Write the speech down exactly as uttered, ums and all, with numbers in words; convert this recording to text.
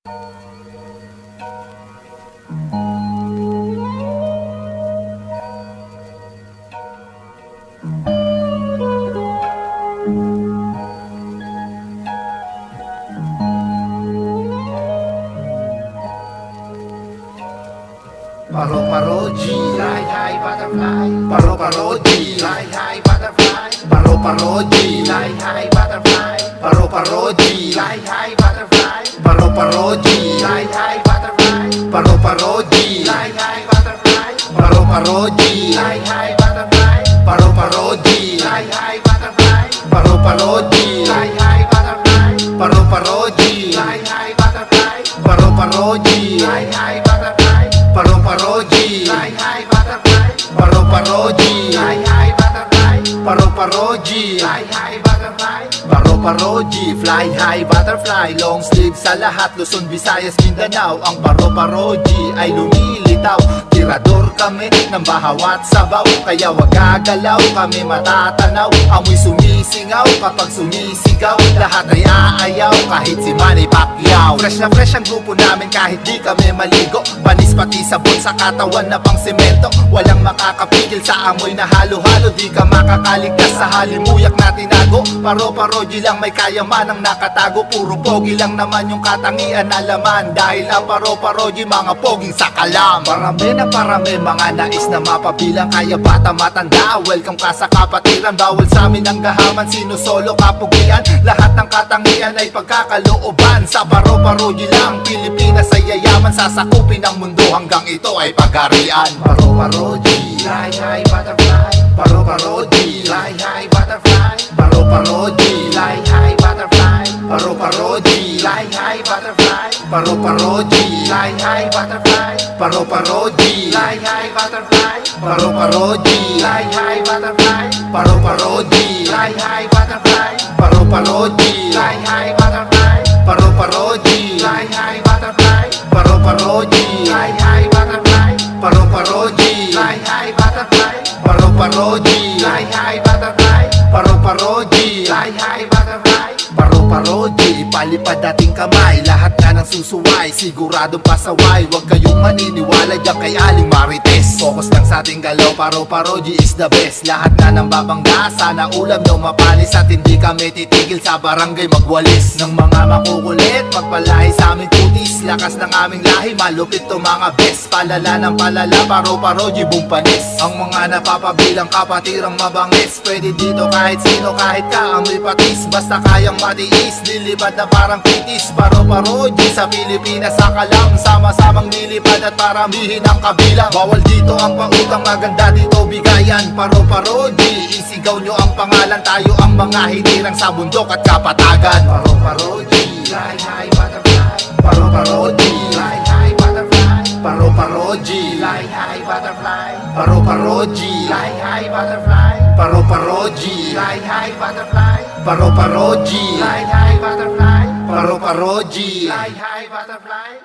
Paro-paro G, fly high butterfly. Paro-paro G, fly high butterfly. Paro-paro G, fly high butterfly. Paro-paro G, fly high butterfly. Paro-paro G, fly high butterfly. Paro-paro G, fly high butterfly. Paro-paro G, fly high butterfly. Paro-paro G, fly high butterfly. Paro-paro G, fly high butterfly. Paro-paro G, fly high butterfly. Paro-paro G, fly high butterfly. Paro-paro G, fly high butterfly. Paro-paro G, fly high butterfly. Paro-paro G, fly high butterfly. Paro-paro G, fly high butterfly. Long sleeve sa lahat, Luzon, Visayas, Mindanao. Ang paro-paro G ay lumilitaw. Tirador kami ng bahawat sabaw, kaya wag gagalaw, kami matatanaw. Amoy sumisingaw kapag sumisigaw. Lahat ay aayaw kahit si Manny Pacquiao. Fresh na fresh ang grupo namin kahit di kami maligo. Panis pati sabon sa katawan na pang semento. Walang makakapigil sa amoy na halo-halo. Di ka makakaligtas sa halimuyak na tinago. Paro-paro G lang may kayaman ang nakatago. Puro pogi lang naman yung katangian na laman. Dahil ang paro-paro G mga poging sa kalam. Marami na parami mga nais na mapabilang. Kaya bata matanda, welcome ka sa kapatiran. Bawal sa amin ang gahaman, sino solo kapugian. Lahat ng katangian ay pagkakalooban. Sa paro-paro G lang, Pilipinas ay yayaman. Sasakupin ang mundo hanggang ito ay pagharian. Paro-paro G, fly high butterfly. Paro-paro G, fly high butterfly. Paro-paro G, fly high butterfly. Paro-paro G, fly high butterfly. Paro-paro G, fly high butterfly. Paro-paro G, fly high butterfly. Paro-paro G, fly high butterfly. Paro-paro G, fly high butterfly. Paro-paro G, fly high butterfly. Paro-paro G, fly high butterfly. Paro-paro G, fly high butterfly. Paro-paro G, fly high butterfly. Paro-paro G, fly high butterfly. Paro-paro G, fly high butterfly. Paro-paro G, ipalipad dating kamay. Lahat nga ng susuway, siguradong pasaway. Huwag kayong maniniwala dyan kay Aling Marites. Focus lang sa ating galaw, paro-paro G is the best. Lahat na ng babangga, sana ulam nyo mapalis. At hindi kami titigil sa barangay magwalis. Ng mga makukulit, magpalahi sa aming kutis. Lakas ng aming lahi, malupit to mga best. Palala ng palala, paro-paro G bumpanis. Ang mga napapabilang kapatirang mabangis. Pwede dito kahit sino, kahit ka amoy patis. Basta kayang matiis, lilipad na parang pitis. Paro-paro G sa Pilipinas sa kalam. Sama-samang lilipad at paramihin ang kabilang. Bawal dito ang pautang, maganda dito bigayan. Paro-paro G, isigaw nyo ang pangalan. Tayo ang mga hinirang sa bundok at kapatagan. Paro-paro G, fly high butterfly. Paro-paro G, fly high butterfly. Paro-paro G, fly high butterfly. Paro-paro G, fly high butterfly. Paro-paro G, fly high butterfly. Paro-paro G, fly high butterfly. Paro-paro G, fly high butterfly.